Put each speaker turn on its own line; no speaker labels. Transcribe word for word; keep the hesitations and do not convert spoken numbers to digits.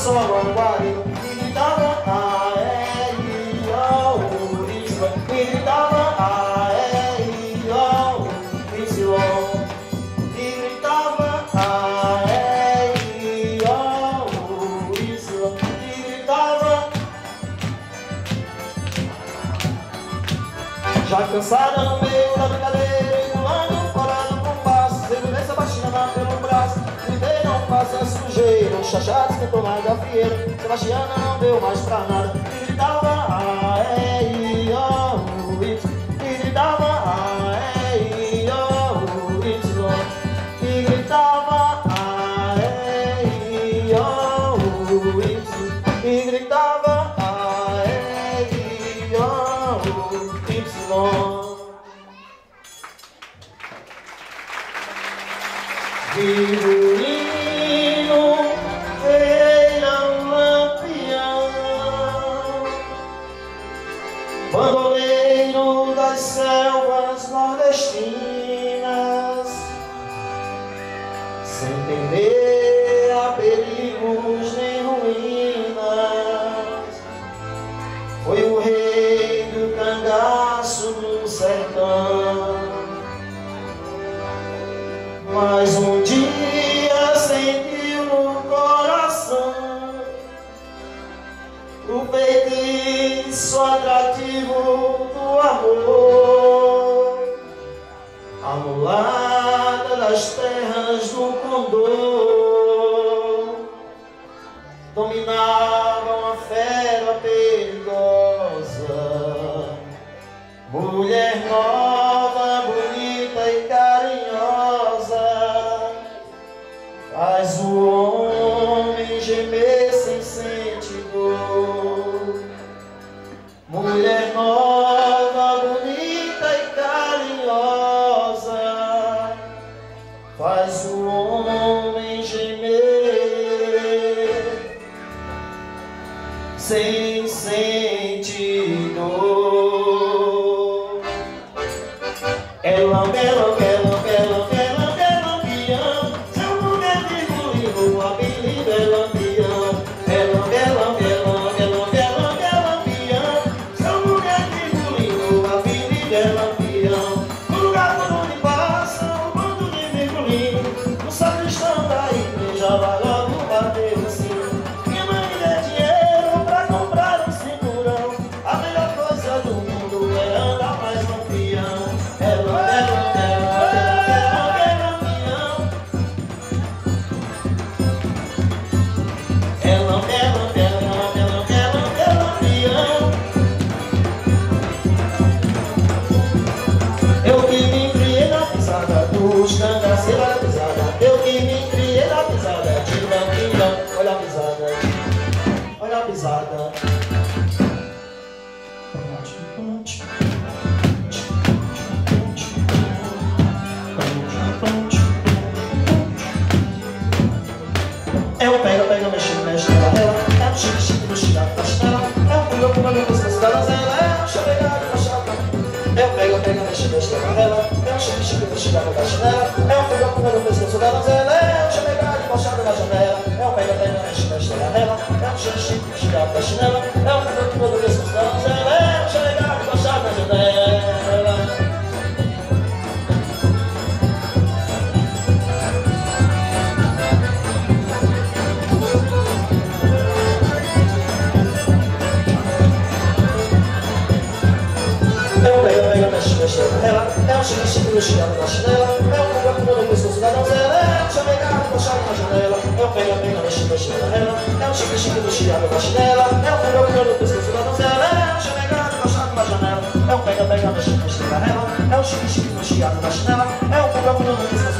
solo anguarino, e gritava a E I O U Y, e gritava a E I O U Y, e gritava a E I O U Y, e gritava. Já cansada no meio da brincadeira, pulando fora do compasso, segurança baixinha pelo braço, gritei não faça sujeira, um chachado esquentou na gafieira, Sebastiana não deu mais pra nada, e gritava a E I O U Y, e gritava a E I O U Y, e gritava a E I O U Y, e gritava a E I O U Y. Violino, feira, lampião, bandoleiro das selvas nordestinas, sem temer a perigos nem ruínas, foi o rei do cangaço do sertão. Mas um dia sentiu no coração o feitiço atrativo do amor, a mulata das terras do Condor dominava uma fera perigosa, mulher nova, bonita e carinhosa, faz o homem gemer sem sentir dor. Mulher nova, bonita e carinhosa, faz o homem gemer sem sentir dor. Ela, ela, ela, ela, ela, ela, lampião, seu nome é Virgulino, apelido é lampião. Ela, ela, ela, ela, ela, ela, lampião, seu nome é Virgulino, apelido é lampião. No lugar por onde passa o bando de Virgulino, o sacristão da igreja vai logo bater o sino. Minha mãe me dê dinheiro pra comprar um cinturão, a melhor coisa do mundo é andar mais lampião. Ela, ela, ela, ela, ela, lampião. Ela, ela, ela, ela, ela, ela, lampião. Eu que me criei na pisada dos cangaceiros, olha a pisada. Eu que me criei na pisada de lampião. Olha a pisada, olha a pisada. É o pega, pega, mexe, mexe na ela, é o chique, chique do chigado da chinela, é o pulho, pulho, no pescoço da donzela, é o chaveirado da chapa. É o pega, pega, mexe, mexe na ela, é o chique, chique do chigado da chinela, é o pulho, pulho, no pescoço da donzela, é o chaveirado puxado da janela. É o pega, pega, mexe, mexe na ela, é o chique, chique do chigado da chinela, é o pulho, pulho, no pescoço da donzela, é o chaveirado puxado da janela. Ela é um chique, chique no chigado da chinela, é um pega, pega no pescoço da donzela, é um chamegado puxado na janela. É um pega, pega, mexe, mexe na ela, é um chique, chique no chigado da chinela, é um pega, pega no pescoço da donzela, é um chamegado puxado na janela. É um pega, pega, mexe, mexe na ela, é um chique, chique no chigado da chinela, é um pega, pega no pescoço